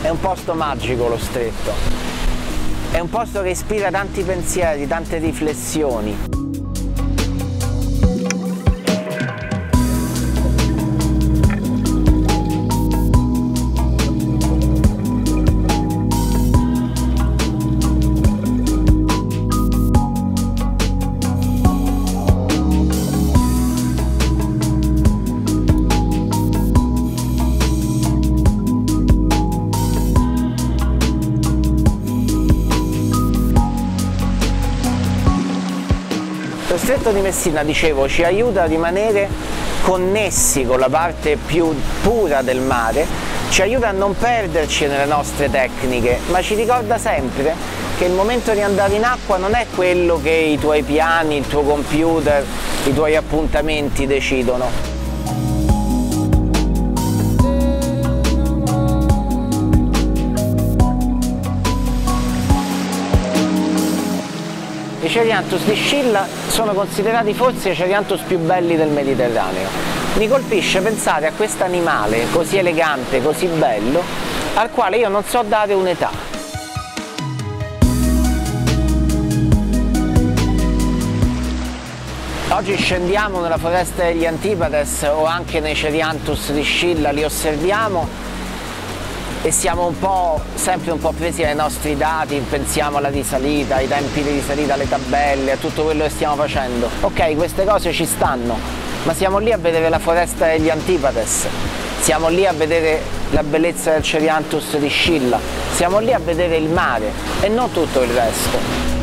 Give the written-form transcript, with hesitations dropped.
È un posto magico lo Stretto, è un posto che ispira tanti pensieri, tante riflessioni. Lo Stretto di Messina, dicevo, ci aiuta a rimanere connessi con la parte più pura del mare, ci aiuta a non perderci nelle nostre tecniche, ma ci ricorda sempre che il momento di andare in acqua non è quello che i tuoi piani, il tuo computer, i tuoi appuntamenti decidono. I Cerianthus di Scilla sono considerati forse i Cerianthus più belli del Mediterraneo. Mi colpisce pensare a questo animale così elegante, così bello, al quale io non so dare un'età. Oggi scendiamo nella foresta degli Antipades o anche nei Cerianthus di Scilla, li osserviamo e siamo sempre un po' presi dai nostri dati, pensiamo alla risalita, ai tempi di risalita, alle tabelle, a tutto quello che stiamo facendo. Ok, queste cose ci stanno, ma siamo lì a vedere la foresta degli Antipades, siamo lì a vedere la bellezza del Cerianthus di Scilla, siamo lì a vedere il mare e non tutto il resto.